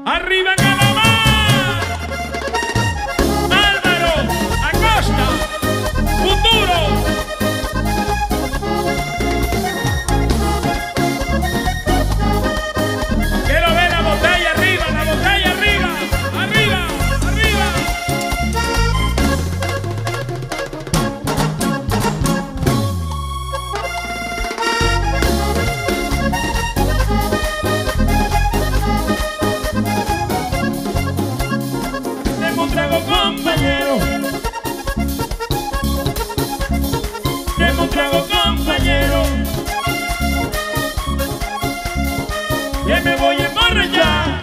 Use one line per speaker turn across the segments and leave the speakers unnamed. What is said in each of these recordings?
¡Arriba Calamar! ¡Álvaro Acosta! ¡Futuro! Quiero ver la botella arriba, la botella arriba. ¡Arriba! ¡Arriba! Tengo un trago, compañero. Tengo un trago, compañero. Que me voy a emborrachar.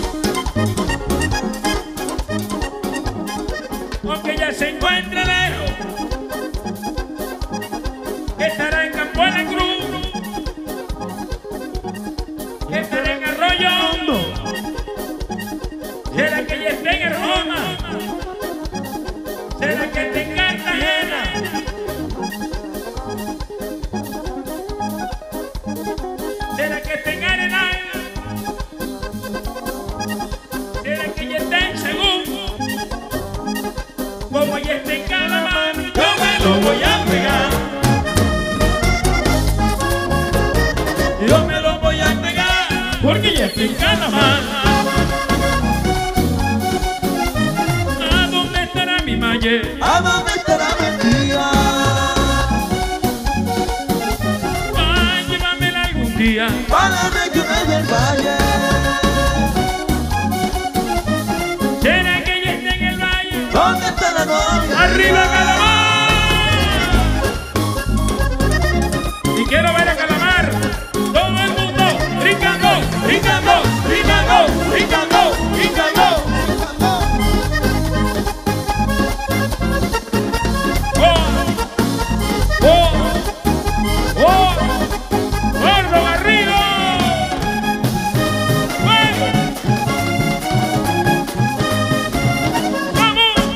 Aunque ya se encuentra lejos, que estará en Campo de la Cruz, que estará en Arroyo Hondo, será que ya esté en Roma, será que esté en Cartagena, será que esté en Arenal, será que ya esté en Según, como ya esté en Calamar, yo me lo voy a pegar. Yo me lo voy a pegar, porque ya estoy en Calamar. ¿A dónde estará mi malle?
¿A dónde estará mi tía?
Va, llévamela algún día.
Para las regiones del valle.
¿Será que ya está en el valle?
¿Dónde está la novia?
¡Arriba Calamar! Y quiero ver a Calamar. Todo el mundo brincando, brincando, brincando, brincando, brincando. ¡Oh! ¡Oh! ¡Oh! ¡Gordo Garrido! ¡Bueno! ¡Vamos!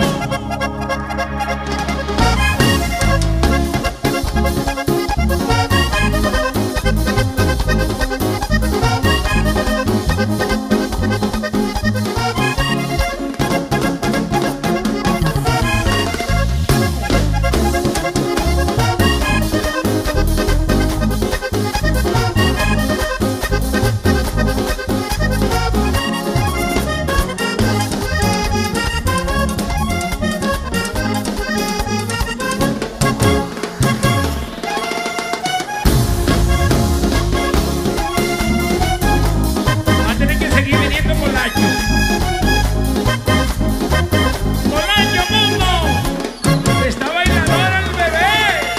Va a tener que seguir viniendo Polacho. ¡Polacho, mundo! ¡Está bailadora el bebé!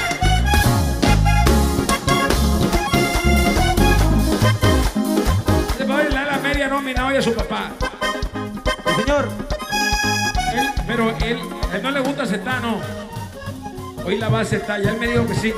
Se va a bailar la media nómina hoy a su papá.
Señor,
Pero él no le gusta aceptar, no. Hoy la va a aceptar, ya él me dijo que sí.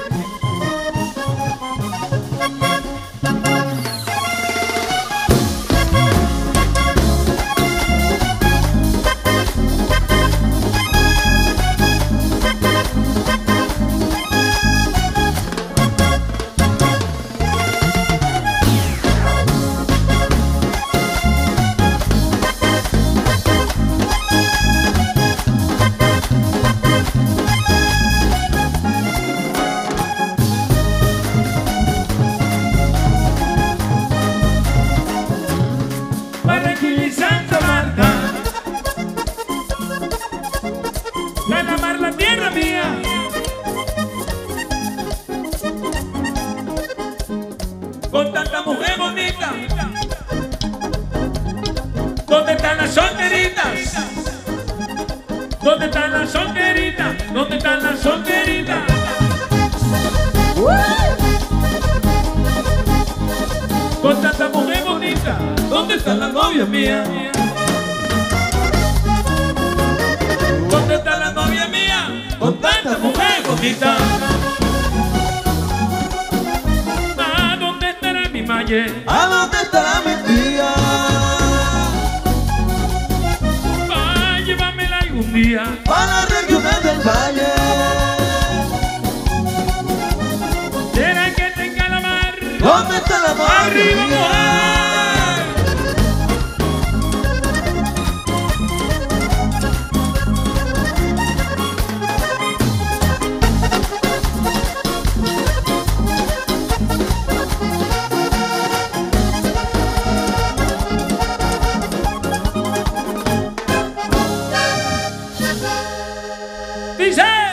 Barranquilla y Santa Marta, Calamar, la tierra mía. Con tanta mujer bonita, ¿dónde están las solteritas? ¿Dónde están las solteritas? ¿Dónde están las solteritas? Con tanta mujer bonita, ¿dónde están las novias mías? ¿Dónde está la novia mía? Con tanta mujer bonita. ¿A dónde estará mi malle?
¿a dónde estará mi tía?
Va, llévamela algún día.
Para las regiones del valle.
¿Será que está en Calamar?
¿Dónde está la novia
¡Arriba,
mía?
mujer! Dice.